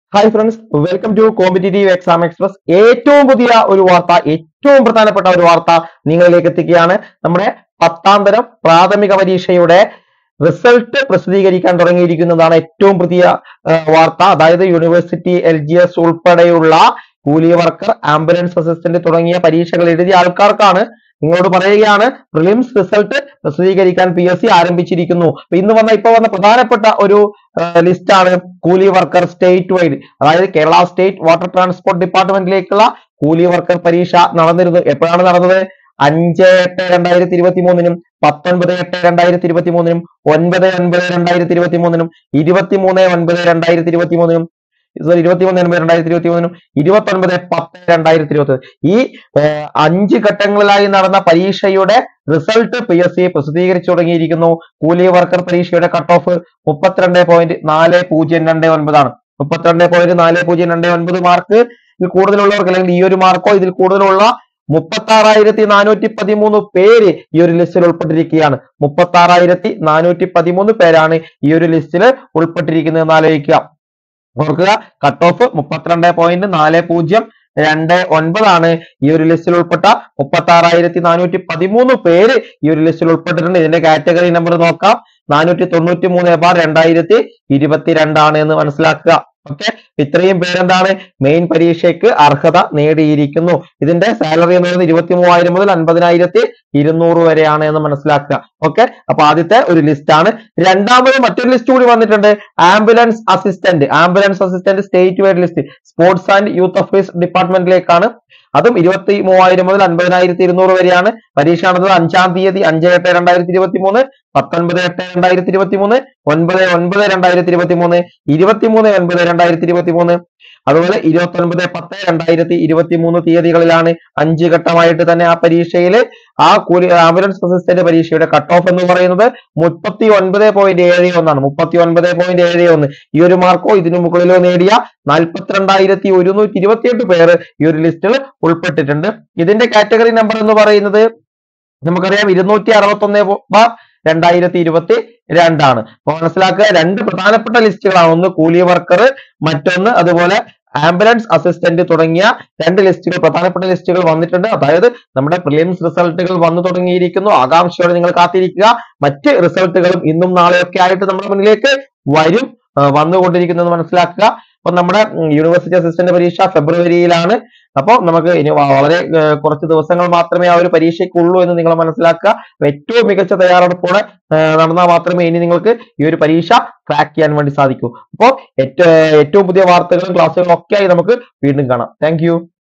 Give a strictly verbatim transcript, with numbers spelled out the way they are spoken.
Hi friends, welcome to competitive exam express. ഏറ്റവും പുതിയ ഒരു വാർത്ത, ഏറ്റവും പ്രധാനപ്പെട്ട ഒരു വാർത്ത നിങ്ങളിലേക്ക് എത്തിക്കുകയാണ്. നമ്മുടെ പത്താം തരം പ്രാഥമിക പരീക്ഷയുടെ റിസൾട്ട് പ്രസിദ്ധീകരിക്കാൻ തുടങ്ങിയിരിക്കുന്നതാണ് ഏറ്റവും പുതിയ വാർത്ത. അതായത് യൂണിവേഴ്സിറ്റി, എൽ ജി എസ് ഉൾപ്പെടെയുള്ള കൂലി വർക്കർ, ആംബുലൻസ് അസിസ്റ്റന്റ് തുടങ്ങിയ പരീക്ഷകൾ എഴുതിയ ആൾക്കാർക്കാണ്. നിങ്ങളോട് പറയുകയാണ്, പ്രിലിംസ് റിസൾട്ട് പ്രസിദ്ധീകരിക്കാൻ പി എസ് സി ആരംഭിച്ചിരിക്കുന്നു. ഇന്ന് വന്ന ഇപ്പൊ വന്ന പ്രധാനപ്പെട്ട ഒരു ലിസ്റ്റ് ആണ് കൂലി വർക്കർ സ്റ്റേറ്റ് വൈഡ്. അതായത് കേരള സ്റ്റേറ്റ് വാട്ടർ ട്രാൻസ്പോർട്ട് ഡിപ്പാർട്ട്മെന്റിലേക്കുള്ള കൂലി വർക്കർ പരീക്ഷ നടന്നിരുന്നു. എപ്പോഴാണ് നടന്നത്? അഞ്ച് എട്ട് രണ്ടായിരത്തി ഇരുപത്തി മൂന്നിനും പത്തൊൻപത് എട്ട് രണ്ടായിരത്തി ഇരുപത്തി മൂന്നിനും ഒൻപത് ഒൻപത് രണ്ടായിരത്തി ഇരുപത്തി മൂന്നിനും ഇരുപത്തി മൂന്ന് ഒൻപത് രണ്ടായിരത്തി ഇരുപത്തി മൂന്നിനും ഇരുപത്തി മൂന്ന് ഒൻപത് രണ്ടായിരത്തി ഇരുപത്തി മൂന്നിനും ഇരുപത്തി ഒൻപത് പത്ത് രണ്ടായിരത്തി ഇരുപത്തി ഈ അഞ്ച് ഘട്ടങ്ങളിലായി നടന്ന പരീക്ഷയുടെ റിസൾട്ട് പി എസ് സി പ്രസിദ്ധീകരിച്ചു തുടങ്ങിയിരിക്കുന്നു. കൂലി വർക്കർ പരീക്ഷയുടെ കട്ട് ഓഫ് മുപ്പത്തിരണ്ട് പോയിന്റ് നാല് പൂജ്യം രണ്ട് ഒൻപതാണ്. മുപ്പത്തിരണ്ട് പോയിന്റ് നാല് പൂജ്യം രണ്ട് ഒൻപത് മാർക്ക് ഇതിൽ കൂടുതലുള്ളവർക്ക്, അല്ലെങ്കിൽ ഈ ഒരു മാർക്കോ ഇതിൽ കൂടുതലുള്ള മുപ്പത്തി ആറായിരത്തി നാനൂറ്റി പതിമൂന്ന് പേര് ഈ ഒരു ലിസ്റ്റിൽ ഉൾപ്പെട്ടിരിക്കുകയാണ്. മുപ്പത്തി ആറായിരത്തി നാനൂറ്റി പതിമൂന്ന് പേരാണ് ഈ ഒരു ലിസ്റ്റിൽ ഉൾപ്പെട്ടിരിക്കുന്നത് എന്ന് ആലോചിക്കുക. ഓർക്കുക, കട്ട് ഓഫ് മുപ്പത്തിരണ്ട് പോയിന്റ് നാല് പൂജ്യം രണ്ട് ഒൻപതാണ്. ഈ ഒരു ലിസ്റ്റിൽ ഉൾപ്പെട്ട മുപ്പത്തി ആറായിരത്തി നാനൂറ്റി പതിമൂന്ന് പേര് ഈ ഒരു ലിസ്റ്റിൽ ഉൾപ്പെട്ടിട്ടുണ്ട്. ഇതിന്റെ കാറ്റഗറി നമ്പർ നോക്കാം. നാനൂറ്റി തൊണ്ണൂറ്റി മൂന്ന് ബാർ രണ്ടായിരത്തി ഇരുപത്തിരണ്ടാണ് എന്ന് മനസ്സിലാക്കുക. ഓക്കെ, ഇത്രയും പേരെന്താണ് മെയിൻ പരീക്ഷയ്ക്ക് അർഹത നേടിയിരിക്കുന്നു. ഇതിന്റെ സാലറി എന്ന് പറയുന്നത് ഇരുപത്തി മൂവായിരം മുതൽ അൻപതിനായിരത്തി ഇരുന്നൂറ് വരെയാണ് എന്ന് മനസ്സിലാക്കുക. ഓക്കെ, അപ്പൊ ആദ്യത്തെ ഒരു ലിസ്റ്റ് ആണ്. രണ്ടാമത് മറ്റൊരു ലിസ്റ്റ് കൂടി വന്നിട്ടുണ്ട്. Ambulance assistant ambulance assistant state wide list sports and youth affairs ഡിപ്പാർട്ട്മെന്റിലേക്കാണ്. അതും ഇരുപത്തി മൂവായിരം മുതൽ അൻപതിനായിരത്തി ഇരുന്നൂറ് വരെയാണ്. പരീക്ഷ നടന്നത് അഞ്ചാം തീയതി അഞ്ച് എട്ട് രണ്ടായിരത്തി ഇരുപത്തി മൂന്ന്, പത്തൊൻപത് എട്ട് രണ്ടായിരത്തി ഇരുപത്തി മൂന്ന്, ഒൻപത് ഒൻപത് രണ്ടായിരത്തി ഇരുപത്തി മൂന്ന്, ഇരുപത്തി മൂന്ന് ഒൻപത് രണ്ടായിരത്തി ഇരുപത്തി മൂന്ന്, അതുപോലെ ഇരുപത്തി ഒൻപത് പത്ത് രണ്ടായിരത്തി ഇരുപത്തി മൂന്ന് തീയതികളിലാണ് അഞ്ച് ഘട്ടമായിട്ട് തന്നെ ആ പരീക്ഷയിൽ ആ കൂലി ആംബുലൻസ് അസിസ്റ്റന്റ് പരീക്ഷയുടെ കട്ട് ഓഫ് എന്ന് പറയുന്നത് മുപ്പത്തി ഒൻപത് പോയിന്റ് ഏഴ് ഒന്നാണ്. മുപ്പത്തി ഒൻപത് പോയിന്റ് ഏഴ് ഒന്ന് ഈ ഒരു മാർക്കോ ഇതിനു മുകളിലോ നേടിയ നാൽപ്പത്തിരണ്ടായിരത്തി ഒരുന്നൂറ്റി ഇരുപത്തിയെട്ട് പേര് ഈ ഒരു ലിസ്റ്റിൽ ഉൾപ്പെട്ടിട്ടുണ്ട്. ഇതിന്റെ കാറ്റഗറി നമ്പർ എന്ന് പറയുന്നത് നമുക്കറിയാം ഇരുന്നൂറ്റി അറുപത്തി ഒന്ന് ബാർ രണ്ടായിരത്തി ഇരുപത്തി രണ്ടാണ്. അപ്പൊ മനസ്സിലാക്കുക, രണ്ട് പ്രധാനപ്പെട്ട ലിസ്റ്റുകളാണ്. ഒന്ന് കൂലി വർക്കർ, മറ്റൊന്ന് അതുപോലെ ആംബുലൻസ് അസിസ്റ്റന്റ് തുടങ്ങിയ രണ്ട് ലിസ്റ്റുകൾ, പ്രധാനപ്പെട്ട ലിസ്റ്റുകൾ വന്നിട്ടുണ്ട്. അതായത് നമ്മുടെ പ്രിലിംസ് റിസൾട്ടുകൾ വന്നു തുടങ്ങിയിരിക്കുന്നു. ആകാംക്ഷയോടെ നിങ്ങൾ കാത്തിരിക്കുക. മറ്റ് റിസൾട്ടുകളും ഇന്നും നാളെയൊക്കെ ആയിട്ട് നമ്മുടെ മുന്നിലേക്ക് വരും, വന്നുകൊണ്ടിരിക്കുന്നത് മനസ്സിലാക്കുക. അപ്പൊ നമ്മുടെ യൂണിവേഴ്സിറ്റി അസിസ്റ്റന്റ് പരീക്ഷ ഫെബ്രുവരിയിലാണ്. അപ്പോൾ നമുക്ക് ഇനി വളരെ കുറച്ച് ദിവസങ്ങൾ മാത്രമേ ആ ഒരു പരീക്ഷയ്ക്കുള്ളൂ എന്ന് നിങ്ങൾ മനസ്സിലാക്കുക. ഏറ്റവും മികച്ച തയ്യാറെടുപ്പോടെ നടന്നാൽ മാത്രമേ ഇനി നിങ്ങൾക്ക് ഈ ഒരു പരീക്ഷ ക്രാക്ക് ചെയ്യാൻ വേണ്ടി സാധിക്കൂ. അപ്പോൾ ഏറ്റവും പുതിയ വാർത്തകളും ക്ലാസ്സുകളും ഒക്കെ ആയി നമുക്ക് വീണ്ടും കാണാം. താങ്ക്